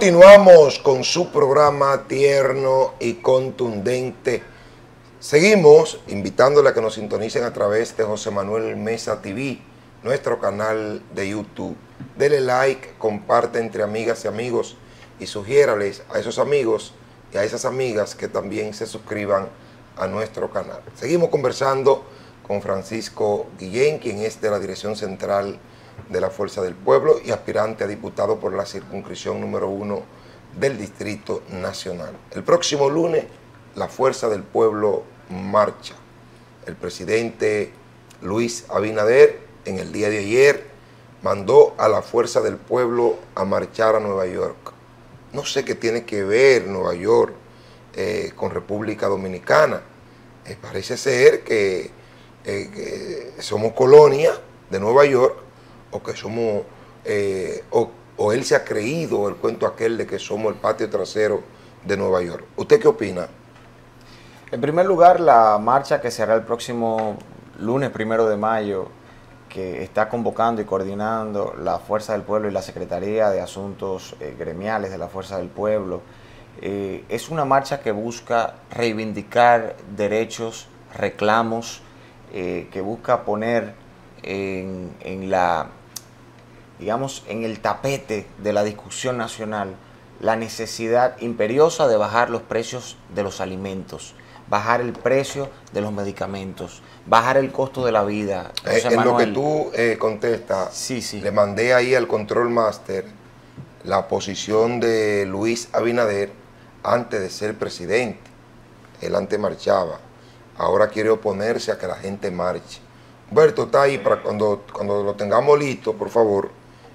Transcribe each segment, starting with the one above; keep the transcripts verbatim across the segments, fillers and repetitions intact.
Continuamos con su programa tierno y contundente. Seguimos invitándole a que nos sintonicen a través de José Manuel Mesa T V, nuestro canal de YouTube. Dele like, comparte entre amigas y amigos y sugiérales a esos amigos y a esas amigas que también se suscriban a nuestro canal. Seguimos conversando con Francisco Guillén, quien es de la Dirección Central de la Fuerza del Pueblo y aspirante a diputado por la circunscripción número uno del Distrito Nacional. El próximo lunes, la Fuerza del Pueblo marcha. El presidente Luis Abinader, en el día de ayer, mandó a la Fuerza del Pueblo a marchar a Nueva York. No sé qué tiene que ver Nueva York eh, con República Dominicana. Eh, parece ser que, eh, que somos colonia de Nueva York, o que somos, eh, o, o él se ha creído el cuento aquel de que somos el patio trasero de Nueva York. ¿Usted qué opina? En primer lugar, la marcha que se hará el próximo lunes primero de mayo, que está convocando y coordinando la Fuerza del Pueblo y la Secretaría de Asuntos eh, Gremiales de la Fuerza del Pueblo, eh, es una marcha que busca reivindicar derechos, reclamos, eh, que busca poner en, en la... digamos, en el tapete de la discusión nacional, la necesidad imperiosa de bajar los precios de los alimentos, bajar el precio de los medicamentos, bajar el costo de la vida. Eh, en Manuel, lo que tú eh, contestas, sí, sí. Le mandé ahí al Control Master la posición de Luis Abinader antes de ser presidente. Él antes marchaba, ahora quiere oponerse a que la gente marche. Humberto está ahí para cuando, cuando lo tengamos listo, por favor.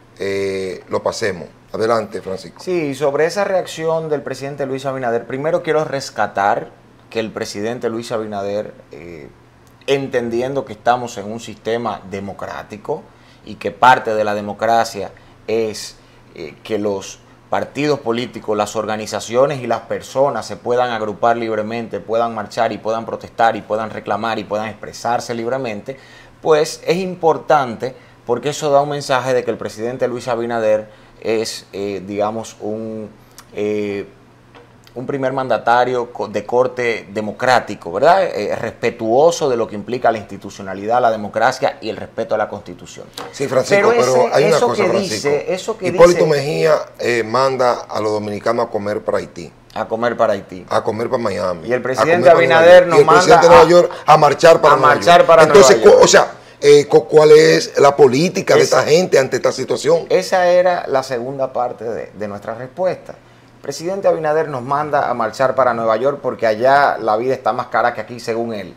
Eh, lo pasemos. Adelante, Francisco. Sí, sobre esa reacción del presidente Luis Abinader, primero quiero rescatar que el presidente Luis Abinader, eh, entendiendo que estamos en un sistema democrático y que parte de la democracia es eh, que los partidos políticos, las organizaciones y las personas se puedan agrupar libremente, puedan marchar y puedan protestar y puedan reclamar y puedan expresarse libremente, pues es importante, porque eso da un mensaje de que el presidente Luis Abinader es, eh, digamos, un, eh, un primer mandatario de corte democrático, ¿verdad? Eh, respetuoso de lo que implica la institucionalidad, la democracia y el respeto a la Constitución. Sí, Francisco, pero, pero ese, hay una eso cosa, que Francisco. Dice, eso que Hipólito dice, Mejía eh, manda a los dominicanos a comer para Haití. A comer para Haití. A comer para Miami. Y el presidente Abinader nos manda y el presidente de Nueva York a marchar para a Nueva marchar York. para Entonces, Nueva York. o sea, Eh, ¿cuál es la política de esa, esta gente ante esta situación? Esa era la segunda parte de, de nuestra respuesta. El presidente Abinader nos manda a marchar para Nueva York porque allá la vida está más cara que aquí, según él.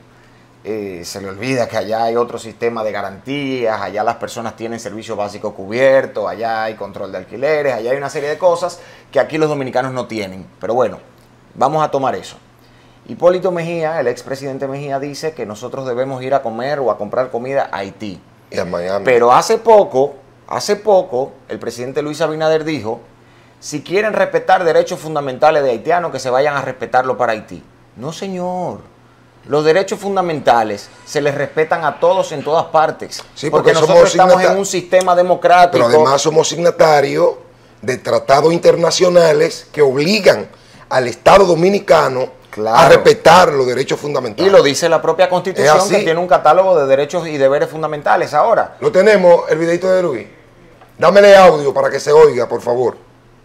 Eh, se le olvida que allá hay otro sistema de garantías, allá las personas tienen servicio básico cubierto, allá hay control de alquileres, allá hay una serie de cosas que aquí los dominicanos no tienen. Pero bueno, vamos a tomar eso. Hipólito Mejía, el expresidente Mejía, dice que nosotros debemos ir a comer o a comprar comida a Haití. Y a Miami. Pero hace poco, hace poco, el presidente Luis Abinader dijo, si quieren respetar derechos fundamentales de haitianos, que se vayan a respetarlo para Haití. No, señor. Los derechos fundamentales se les respetan a todos en todas partes. Sí, porque, porque nosotros estamos en un sistema democrático. Pero además somos signatarios de tratados internacionales que obligan al Estado dominicano Claro. a respetar los derechos fundamentales. Y lo dice la propia Constitución, que tiene un catálogo de derechos y deberes fundamentales. Ahora, lo tenemos, el videito de Luis. Dámele audio para que se oiga, por favor.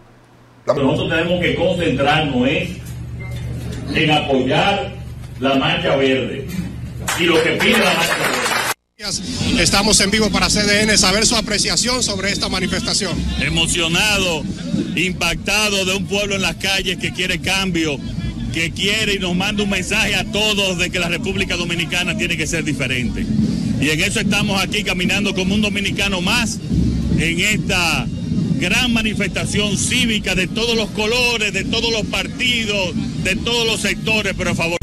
Dame. Nosotros tenemos que concentrarnos es en apoyar la Marcha Verde y lo que pide la Marcha Verde. Estamos en vivo para C D N, saber su apreciación sobre esta manifestación. Emocionado, impactado de un pueblo en las calles que quiere cambio, que quiere y nos manda un mensaje a todos de que la República Dominicana tiene que ser diferente. Y en eso estamos aquí caminando como un dominicano más en esta gran manifestación cívica de todos los colores, de todos los partidos, de todos los sectores, pero a favor.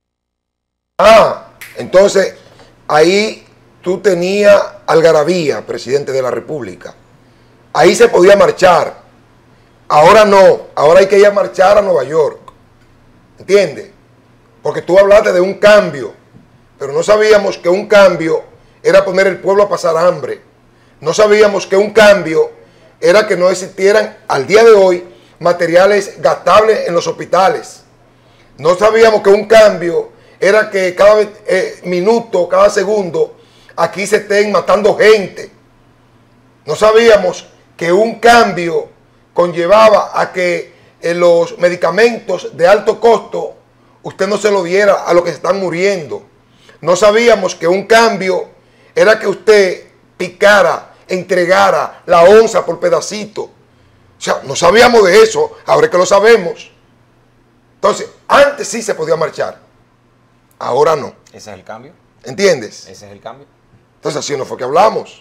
Ah, entonces ahí tú tenías algarabía, presidente de la República. Ahí se podía marchar. Ahora no, ahora hay que ir a marchar a Nueva York. ¿Entiendes? Porque tú hablaste de un cambio, pero no sabíamos que un cambio era poner el pueblo a pasar hambre. No sabíamos que un cambio era que no existieran al día de hoy materiales gastables en los hospitales. No sabíamos que un cambio era que cada eh, minuto, cada segundo, aquí se estén matando gente. No sabíamos que un cambio conllevaba a que eh, los medicamentos de alto costo usted no se lo diera a los que se están muriendo. No sabíamos que un cambio era que usted picara, entregara la onza por pedacito. O sea, no sabíamos de eso, ahora es que lo sabemos. Entonces, antes sí se podía marchar, ahora no. Ese es el cambio. ¿Entiendes? Ese es el cambio. Entonces, así no fue que hablamos.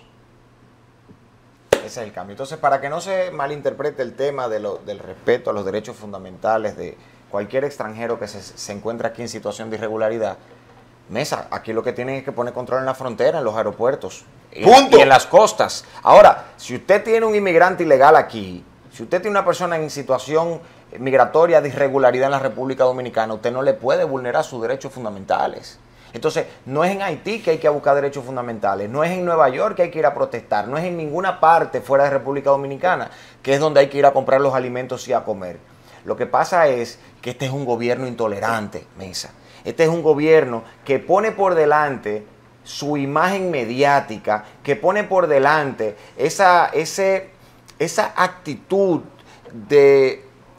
Ese es el cambio. Entonces, para que no se malinterprete el tema de lo, del respeto a los derechos fundamentales de cualquier extranjero que se, se encuentre aquí en situación de irregularidad, Mesa, aquí lo que tienen es que poner control en la frontera, en los aeropuertos y, Punto. y en las costas. Ahora, si usted tiene un inmigrante ilegal aquí, si usted tiene una persona en situación migratoria de irregularidad en la República Dominicana, usted no le puede vulnerar sus derechos fundamentales. Entonces, no es en Haití que hay que buscar derechos fundamentales, no es en Nueva York que hay que ir a protestar, no es en ninguna parte fuera de República Dominicana que es donde hay que ir a comprar los alimentos y a comer. Lo que pasa es que este es un gobierno intolerante, Mesa. Este es un gobierno que pone por delante su imagen mediática, que pone por delante esa, ese, esa actitud de...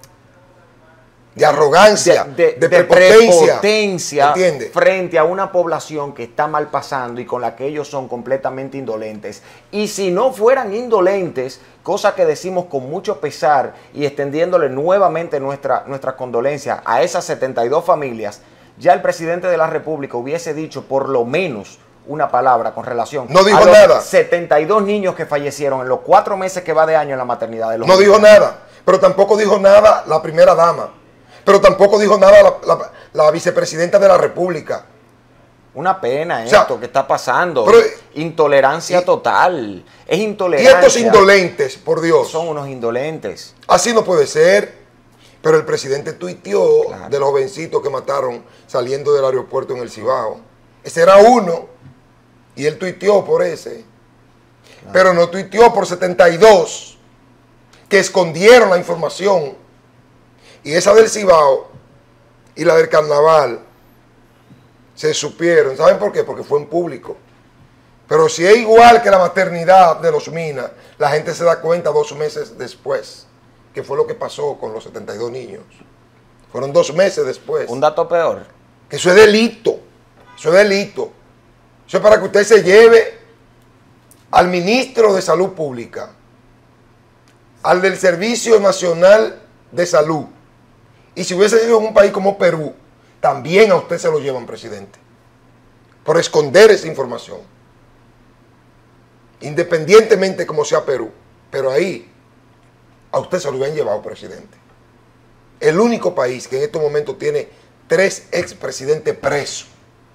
de arrogancia, de, de, de, de prepotencia, prepotencia ¿entiende? Frente a una población que está mal pasando y con la que ellos son completamente indolentes. Y si no fueran indolentes, cosa que decimos con mucho pesar y extendiéndole nuevamente nuestra, nuestra condolencia a esas setenta y dos familias, ya el presidente de la República hubiese dicho por lo menos una palabra con relación no dijo a los nada. setenta y dos niños que fallecieron en los cuatro meses que va de año en la maternidad de los No niños. dijo nada, pero tampoco dijo nada la primera dama, pero tampoco dijo nada la, la, la vicepresidenta de la República. Una pena O sea, esto que está pasando. pero, Intolerancia y, total. Es Y intolerancia. estos indolentes, por Dios. Son unos indolentes. Así no puede ser. Pero el presidente tuiteó Claro. de los jovencitos que mataron saliendo del aeropuerto en el Cibao. Ese era uno. Y él tuiteó por ese. Claro. Pero no tuiteó por setenta y dos que escondieron la información. Y esa del Cibao y la del Carnaval se supieron. ¿Saben por qué? Porque fue en público. Pero si es igual que la maternidad de los Minas, la gente se da cuenta dos meses después, que fue lo que pasó con los setenta y dos niños. Fueron dos meses después. Un dato peor. Que eso es delito. Eso es delito. Eso es para que usted se lleve al ministro de Salud Pública, al del Servicio Nacional de Salud. Y si hubiese sido en un país como Perú, también a usted se lo llevan, presidente, por esconder esa información. Independientemente como sea Perú. Pero ahí a usted se lo habían llevado, presidente. El único país que en estos momentos tiene tres expresidentes presos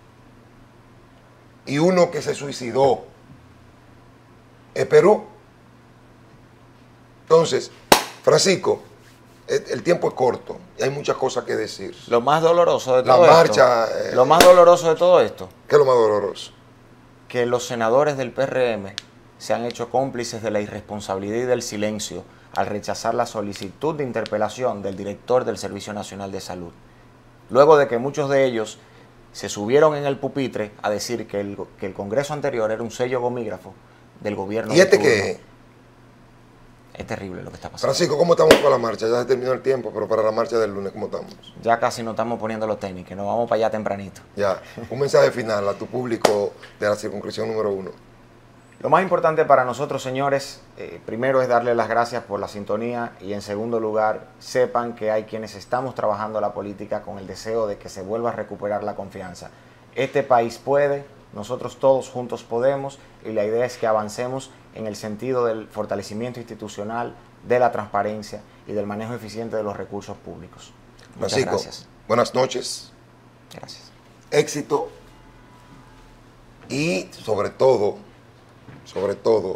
y uno que se suicidó es Perú. Entonces, Francisco, el tiempo es corto y hay muchas cosas que decir. Lo más doloroso de La todo marcha, esto. eh, lo más doloroso de todo esto. ¿Qué es lo más doloroso? Que los senadores del P R M se han hecho cómplices de la irresponsabilidad y del silencio al rechazar la solicitud de interpelación del director del Servicio Nacional de Salud. Luego de que muchos de ellos se subieron en el pupitre a decir que el, que el Congreso anterior era un sello gomígrafo del gobierno. ¿Y este de turno. qué? Es terrible lo que está pasando. Francisco, ¿cómo estamos para la marcha? Ya se terminó el tiempo, pero para la marcha del lunes, ¿cómo estamos? Ya casi nos estamos poniendo los tenis, que nos vamos para allá tempranito. Ya, un mensaje final a tu público de la circunscripción número uno. Lo más importante para nosotros, señores, eh, primero es darles las gracias por la sintonía y en segundo lugar, sepan que hay quienes estamos trabajando la política con el deseo de que se vuelva a recuperar la confianza. Este país puede, nosotros todos juntos podemos y la idea es que avancemos en el sentido del fortalecimiento institucional, de la transparencia y del manejo eficiente de los recursos públicos. Muchas Francisco, gracias. buenas noches. Gracias. Éxito y sobre todo, sobre todo,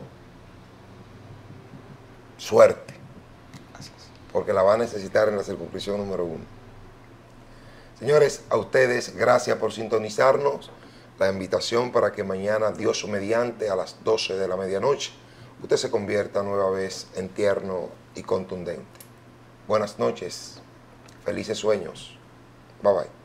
suerte. Gracias. Porque la va a necesitar en la circunscripción número uno. Señores, a ustedes, gracias por sintonizarnos. La invitación para que mañana, Dios mediante, a las doce de la medianoche, usted se convierta nueva vez en tierno y contundente. buenas noches, felices sueños. Bye bye.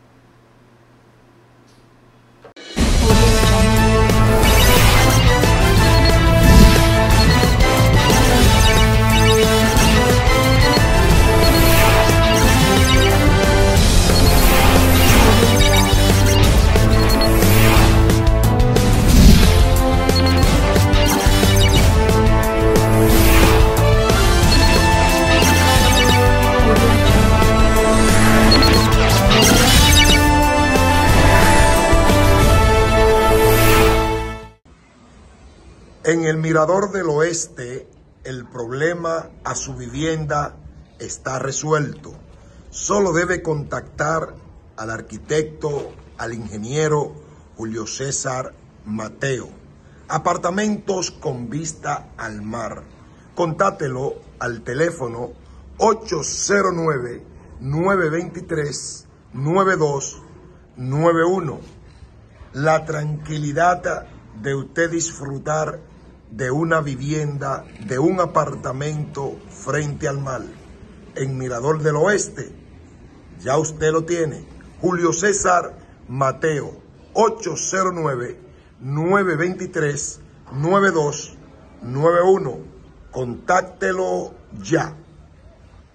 En el Mirador del Oeste, el problema a su vivienda está resuelto. Solo debe contactar al arquitecto, al ingeniero Julio César Mateo. Apartamentos con vista al mar. Contáctelo al teléfono ocho cero nueve, nueve dos tres, nueve dos nueve uno. La tranquilidad de usted disfrutar de una vivienda, de un apartamento frente al mar, en Mirador del Oeste, ya usted lo tiene. Julio César Mateo, ocho cero nueve, nueve dos tres, nueve dos nueve uno. Contáctelo ya.